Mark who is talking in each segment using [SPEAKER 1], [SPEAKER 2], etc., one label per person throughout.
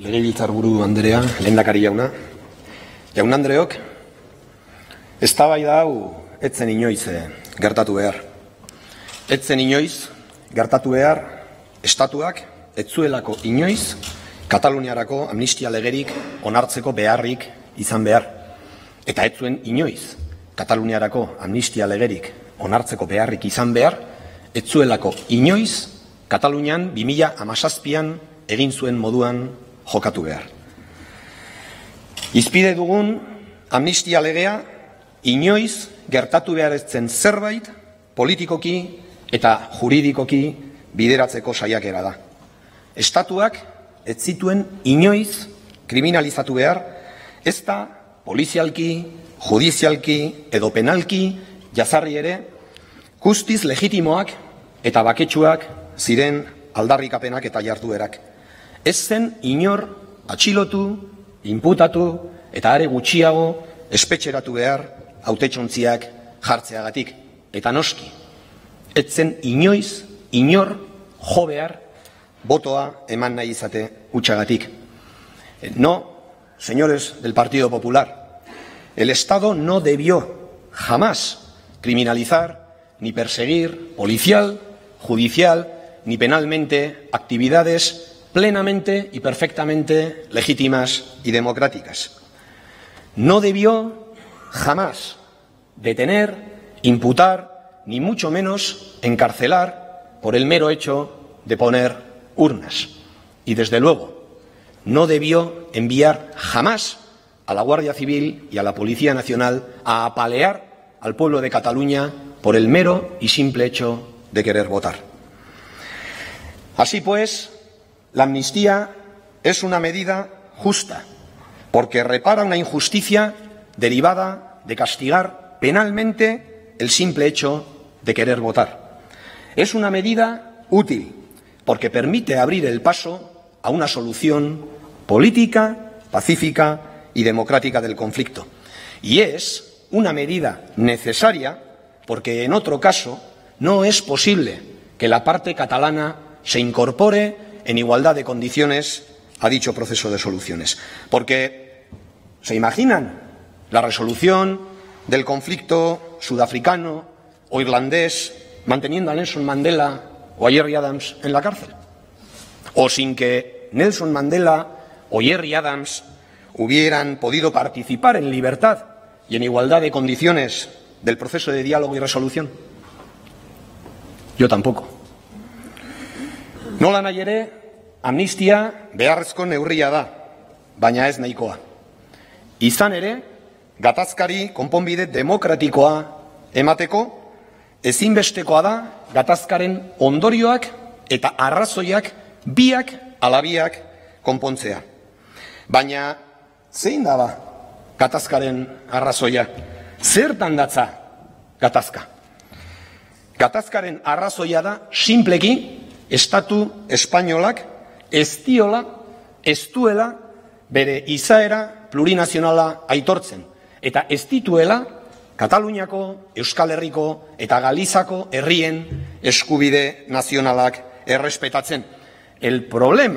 [SPEAKER 1] Legebiltzarburu Andrea, lehendakari jauna. Jaun Andreok, eztabaida hau etzen inoiz gertatu behar. Etzen inoiz gertatu behar estatuak etzuelako inoiz Kataluniarako amnistia legerik onartzeko beharrik izan behar. Eta etzuen inoiz Kataluniarako amnistia legerik onartzeko beharrik izan behar, etzuelako inoiz Katalunian 2017an egin zuen moduan jokatu behar. Izpide dugun amnistia legea inoiz gertatu behar ez zen zerbait politikoki eta juridikoki bideratzeko saiakera da. Estatuak ez zituen inoiz kriminalizatu behar, ez da polizialki, judizialki edo penalki jazarri ere, guztiz legitimoak eta baketsuak ziren aldarrikapenak eta jarduerak. Ez zen inor atxilotu, inputatu eta are gutxiago espetxeratu behar hautetsontziak jartzeagatik. Eta noski, ez zen inoiz inor jo behar botoa eman nahi izate hutsagatik. No, señores del Partido Popular, el Estado no debió jamás criminalizar ni perseguir policial, judicial ni penalmente actividades plenamente y perfectamente legítimas y democráticas. No debió jamás detener, imputar, ni mucho menos encarcelar por el mero hecho de poner urnas. Y desde luego, no debió enviar jamás a la Guardia Civil y a la Policía Nacional a apalear al pueblo de Cataluña por el mero y simple hecho de querer votar. Así pues, la amnistía es una medida justa, porque repara una injusticia derivada de castigar penalmente el simple hecho de querer votar. Es una medida útil, porque permite abrir el paso a una solución política, pacífica y democrática del conflicto. Y es una medida necesaria, porque en otro caso no es posible que la parte catalana se incorpore en igualdad de condiciones a dicho proceso de soluciones. Porque, ¿se imaginan la resolución del conflicto sudafricano o irlandés manteniendo a Nelson Mandela o a Gerry Adams en la cárcel? O sin que Nelson Mandela o Gerry Adams hubieran podido participar en libertad y en igualdad de condiciones del proceso de diálogo y resolución. Yo tampoco. Nola nahi ere, amnistia beharrezko neurria da, baina ez nahikoa. Izan ere, gatazkari konponbide demokratikoa emateko, ezinbestekoa da gatazkaren ondorioak eta arrazoiak biak ala biak konpontzea. Baina zein da ba gatazkaren arrazoia? Zertan datza gatazka? Gatazkaren arrazoia da sinpleki Estatu espainolak ez duela bere izaera plurinazionala aitortzen, eta ez dituela Kataluniako, Euskal Herriko eta Galizako herrien eskubide nazionalak errespetatzen. El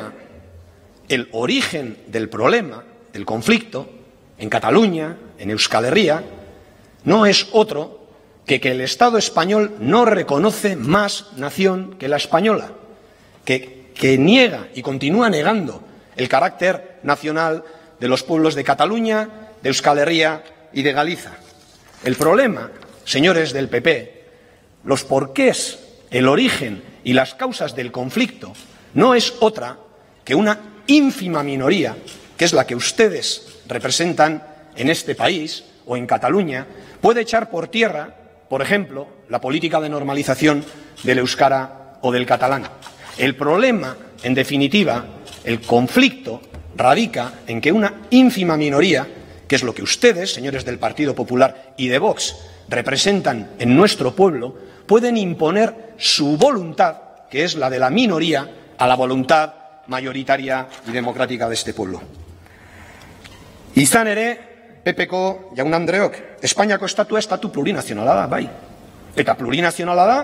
[SPEAKER 1] origen del problema, del conflicto, en Cataluña, en Euskal Herria, no es otro que el Estado español no reconoce más nación que la española, que niega y continúa negando el carácter nacional de los pueblos de Cataluña, de Euskal Herria y de Galiza. El problema, señores del PP, los porqués, el origen y las causas del conflicto no es otra que una ínfima minoría, que es la que ustedes representan en este país o en Cataluña, puede echar por tierra, por ejemplo, la política de normalización del euskara o del catalán. El problema, en definitiva, el conflicto, radica en que una ínfima minoría, que es lo que ustedes, señores del Partido Popular y de Vox, representan en nuestro pueblo, pueden imponer su voluntad, que es la de la minoría, a la voluntad mayoritaria y democrática de este pueblo. Izan ere, PPko jaun Andreok, Espainiako estatua estatu plurinazionala da, bai. Eta plurinazionala da,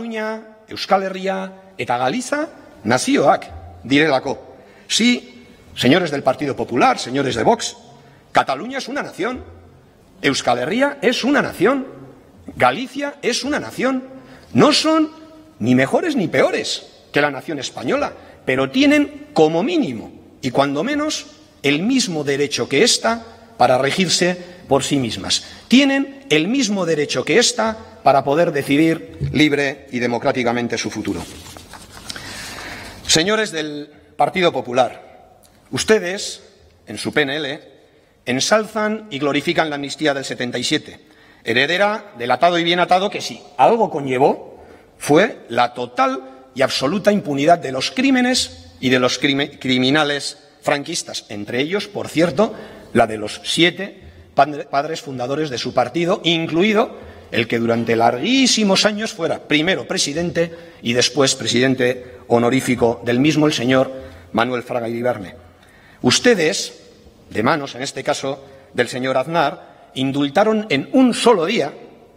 [SPEAKER 1] Katalunia, Euskal Herria eta Galiza nazioak direlako. Sí, Señores del Partido Popular, señores de Vox, Cataluña es una nación, Euskal Herria es una nación, Galicia es una nación. No son ni mejores ni peores que la nación española, pero tienen como mínimo y cuando menos el mismo derecho que ésta para regirse por sí mismas. Tienen el mismo derecho que ésta para poder decidir libre y democráticamente su futuro. Señores del Partido Popular, ustedes, en su PNL, ensalzan y glorifican la amnistía del 77, heredera del atado y bien atado que si algo conllevó fue la total y absoluta impunidad de los crímenes y de los criminales franquistas, entre ellos, por cierto, la de los 7 padres fundadores de su partido, incluido el que durante larguísimos años fuera primero presidente y después presidente honorífico del mismo, el señor Manuel Fraga Iribarne. Ustedes, de manos, en este caso, del señor Aznar, indultaron en un solo día,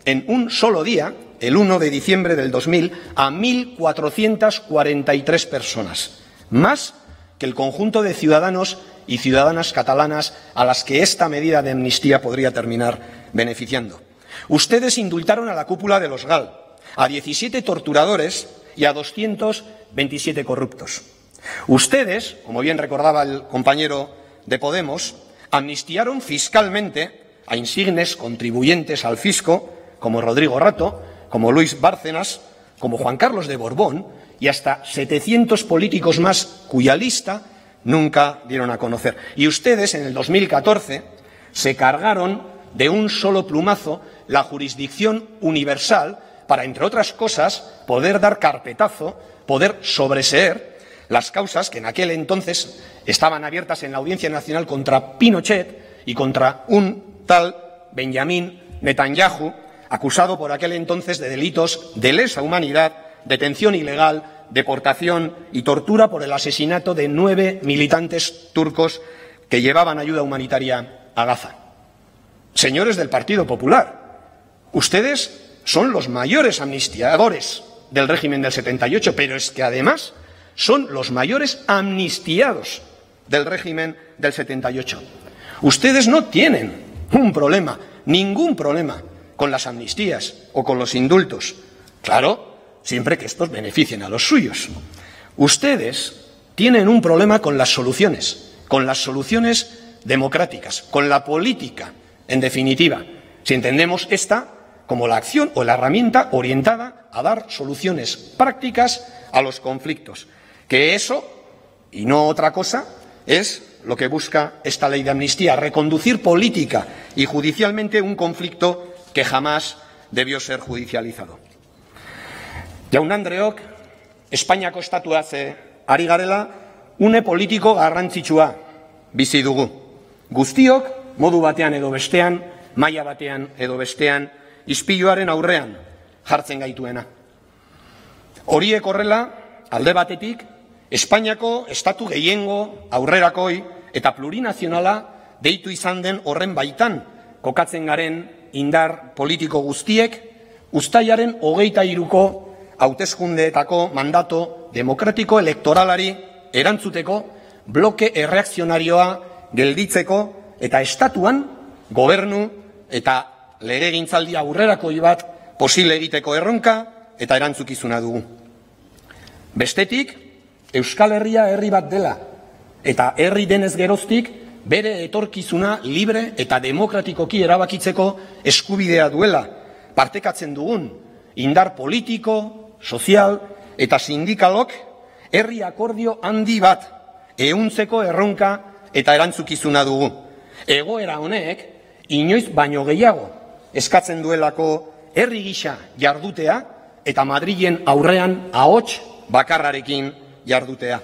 [SPEAKER 1] el 1 de diciembre del 2000, a 1.443 personas, más que el conjunto de ciudadanos y ciudadanas catalanas a las que esta medida de amnistía podría terminar beneficiando. Ustedes indultaron a la cúpula de los GAL, a 17 torturadores y a 227 corruptos. Ustedes, como bien recordaba el compañero de Podemos, amnistiaron fiscalmente a insignes contribuyentes al fisco, como Rodrigo Rato, como Luis Bárcenas, como Juan Carlos de Borbón y hasta 700 políticos más cuya lista nunca dieron a conocer. Y ustedes, en el 2014, se cargaron de un solo plumazo la jurisdicción universal para, entre otras cosas, poder dar carpetazo, poder sobreseer las causas que en aquel entonces estaban abiertas en la Audiencia Nacional contra Pinochet y contra un tal Benjamín Netanyahu, acusado por aquel entonces de delitos de lesa humanidad, detención ilegal, deportación y tortura por el asesinato de 9 militantes turcos que llevaban ayuda humanitaria a Gaza. Señores del Partido Popular, ustedes son los mayores amnistiadores del régimen del 78, pero es que además son los mayores amnistiados del régimen del 78. Ustedes no tienen un problema, ningún problema, con las amnistías o con los indultos. Claro, siempre que estos beneficien a los suyos. Ustedes tienen un problema con las soluciones democráticas, con la política, en definitiva, si entendemos esta como la acción o la herramienta orientada a dar soluciones prácticas a los conflictos. Que eso, y no otra cosa, es lo que busca esta ley de amnistía, reconducir política y judicialmente un conflicto que jamás debió ser judicializado. Jaun-Andreok, Espainiako estatuaz ari garela, une politiko garrantzitsua bizi dugu. Guztiok, modu batean edo bestean, maila batean edo bestean, ispiluaren aurrean jartzen gaituena. Horiek horrela, alde batetik, Espainiako estatu gehiengo aurrerakoi eta plurinazionala deitu izan den horren baitan kokatzen garen indar politiko guztiek uztailaren 23ko hauteskundeetako mandato demokratiko elektoralari erantzuteko bloke erreakzionarioa gelditzeko eta estatuan gobernu eta legegintzaldi aurrerakoi bat posible egiteko erronka eta erantzukizuna dugu. Bestetik, Euskal Herria herri bat dela eta herri denez geroztik bere etorkizuna libre eta demokratikoki erabakitzeko eskubidea duela partekatzen dugun indar politiko, sozial eta sindikalok herri akordio handi bat ehuntzeko erronka eta erantzukizuna dugu. Egoera honek inoiz baino gehiago eskatzen duelako herri gisa jardutea eta Madrilen aurrean ahots bakarrarekin jardutea.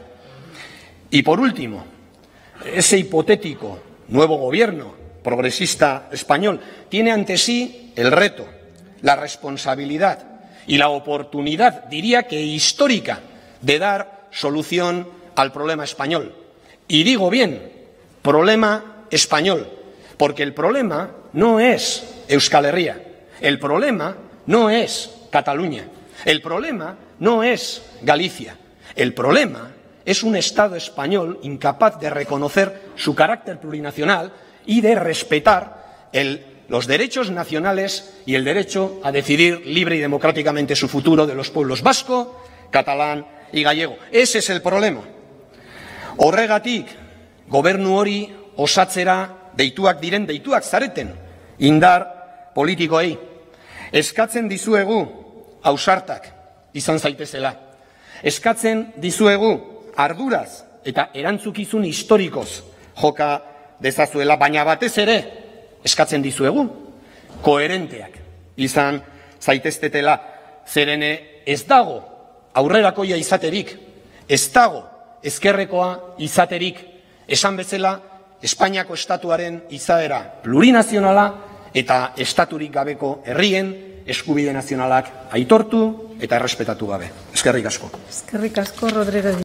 [SPEAKER 1] Y por último, ese hipotético nuevo gobierno progresista español tiene ante sí el reto, la responsabilidad y la oportunidad, diría que histórica, de dar solución al problema español. Y digo bien, problema español, porque el problema no es Euskal Herria, el problema no es Cataluña, el problema no es Galicia, el problema es un Estado español incapaz de reconocer su carácter plurinacional y de respetar los derechos nacionales y el derecho a decidir libre y democráticamente su futuro de los pueblos vasco, catalán y gallego. Ese es el problema. Horregatik, gobernu hori osatzera deituak zareten indar politikoei. Eskatzen dizuegu ausartak izan zaitezela. Eskatzen dizuegu arduraz eta erantzukizun historikoz joka dezazuela, baina batez ere eskatzen dizuegu koherenteak izan zaiteztetela, zeren ez dago aurrerakoia izaterik, ez dago ezkerrekoa izaterik, esan bezala Espainiako estatuaren izaera plurinazionala eta estaturik gabeko herrien eskubide nazionalak aitortu eta errespetatu gabe. Eskerrik asko.
[SPEAKER 2] Eskerrik asko, Rodríguez.